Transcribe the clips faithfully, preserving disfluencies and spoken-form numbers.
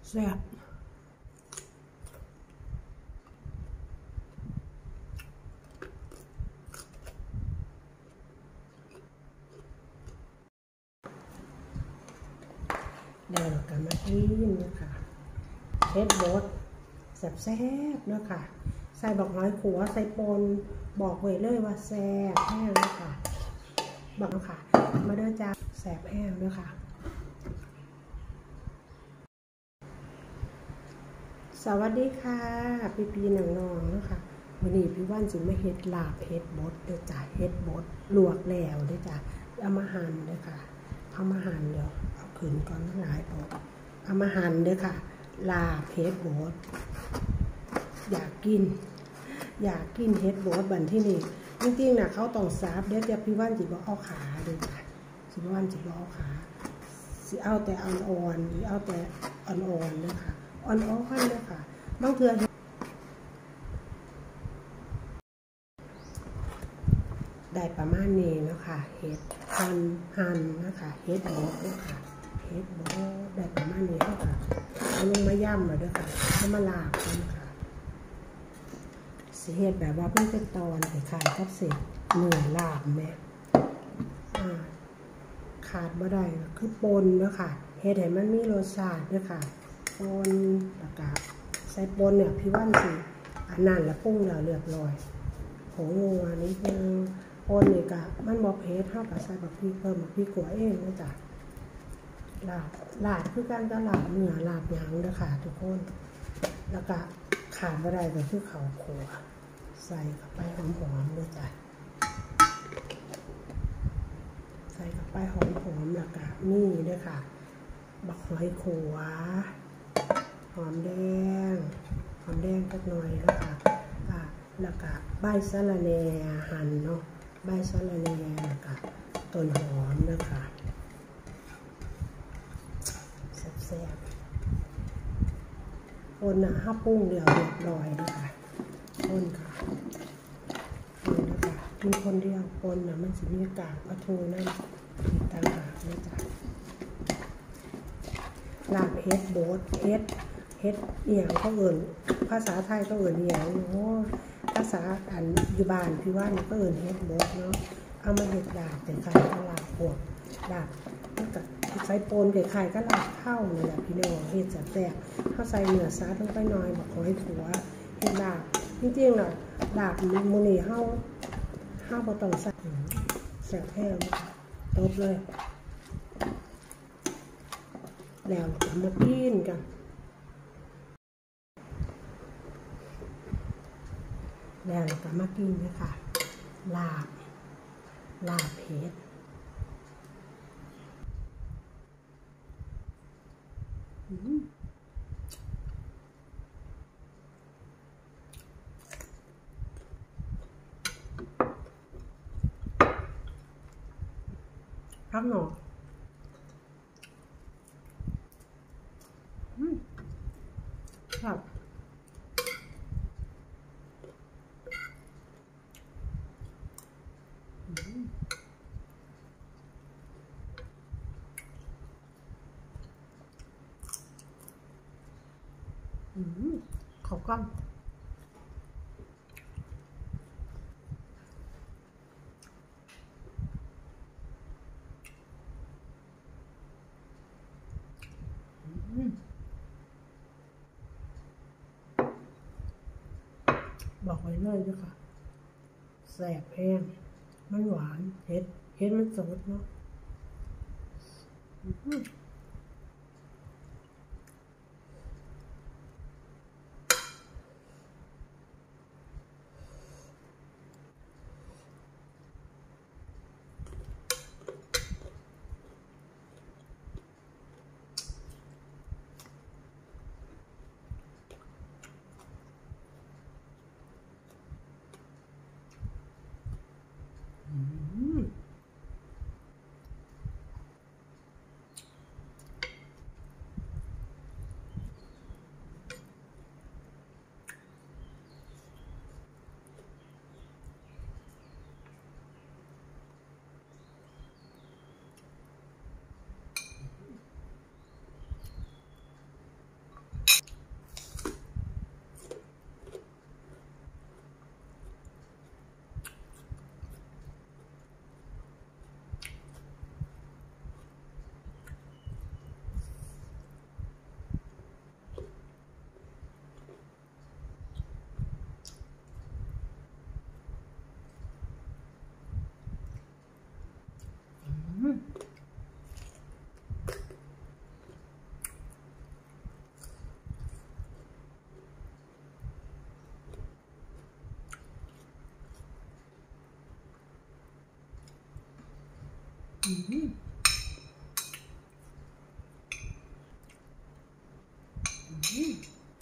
แซ่บแล้วเราก็มากินนะคะเฮ็ดบดแซ่บๆนะคะใส่บอกน้อยขัวใส่ปนบอกไว้เลยว่าแซ่บแห้งนะคะบอกค่ะมาเด้อจ้าแซ่บแห้งด้วยค่ะสวัสดีค่ะปีปีหนังนองนะคะวันนี้พี่ว่านสิมาเฮ็ดลาบเฮ็ดบดเด้อจ้าเฮ็ดบดลวกแล้วเด้อจ้าเอามาหั่นเด้อค่ะเอามาหั่นเดี๋ยวเอาขึ้นก่อนหลายตัวเอามาหั่นเด้อค่ะลาบเฮ็ดบดอยากกินอยากกินเฮ็ดบดบันที่นี่จริงๆนะเขาต้องซับเดี๋ยวจะพี่ว่านสิบ่เอาขาเด้อจ้าสิพี่ว่านสิบ่เอาขาสิเอาแต่อ่อนๆหรือเอาแต่อ่อนๆเด้อค่ะอ่อนๆเด้อค่ะบางเทื่อได้ประมาณนี้นะคะเฮ็ดหั่นหั่นนะคะเฮ็ดบดเด้อค่ะเฮ็ดบดได้ประมาณนี้เด้อค่ะเอาลงมาย่ำมาเด้อค่ะเอามาลาบนะคะสิเฮ็ดแบบว่าเพิ่งเป็นตอนไปขายกับเสร็จเนื้อลาบแม่อ่าขาดบ่ได้คือปนเด้อค่ะเฮ็ดให้มันมีรสชาติเด้อค่ะปนแล้วก็ใส่ปนเนี่ยพี่ว่านสิอันนั้นแล้วปรุงแล้วเรียบร้อยผงนัวนิดนึงปนนี่ก็มันบ่เผ็ดเท่ากับใส่บักพริกเพิ่มบักพริกขัวเองนะจ๊ะลาบลาบคือการก็ลาบเนื้อลาบหยังเด้อค่ะทุกคนแล้วก็ขาดบ่ได้ก็คือข้าวคั่วใส่เข้าไปหอมๆด้วยจ้ะใส่เข้าไปหอมๆแล้วก็นี่ด้วยค่ะบักหอยขัวหอมแดงหอมแดงสักหน่อยแล้วค่ะอ่าแล้วก็ใบสะระแหน่หั่นเนาะใบสะระแหน่แล้วก็ต้นหอมนะคะแซ่บๆคนน่ะห้าปุ้งเดียวเรียบร้อยนะคะคนค่ะคนนะคะมีคนเดียวคนน่ะมันสิมีกากปลาทูนั่นต่างหากนะจ๊ะลาบเฮ็ดโบดเฮ็ดเฮ็ดเอียงเขาเอิ่นภาษาไทยก็เอิ่นเอียงเนาะภาษาอันอยู่บ้านพี่ว่านี่ก็เอิ่นเฮ็ดโบดเนาะเอามาเฮ็ดลาบเป็นการลาบพวกลาบแล้วก็ใส่ปนไข่ไข่ก็ลาบเข้านี่แหละพี่น้องเฮ็ดแซ่บๆเขาใส่เนื้อซัดลงไปหน่อยบอกขอให้ขัวเฮ็ดลาบจริงๆน่ะลาบมื้อนี้เฮาเฮาบ่ต้องใส่แซ่บแท้ตบเลยแล้วเรามากินกันแล้วเราก็มากินนะคะลาบลาบเผ็ดครับหนูครับขอบคุณบอกไว้เลยด้วยค่ะแซ่บแห้งมันหวานเผ็ดเผ็ดมันสดเนาะอืมอืม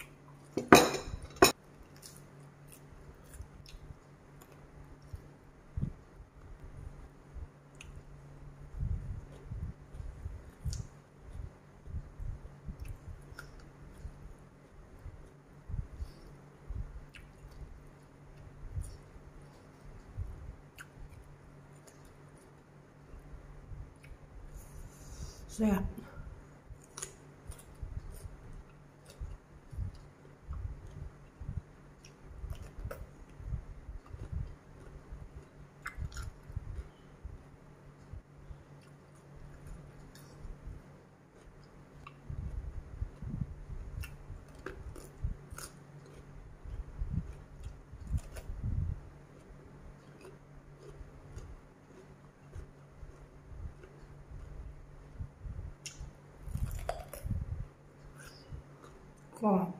แซ่บกรอบ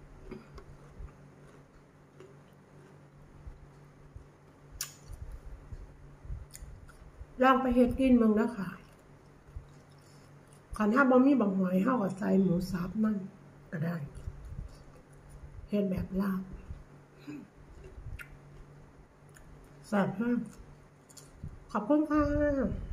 ลองไปเฮ็ดกินมึงแล้วค่ะคันถ้าบ่มีบักหอยเฮาก็ใส่หมูสับนั่นก็ได้เฮ็ดแบบลาบแซ่บมากขอบคุณค่ะ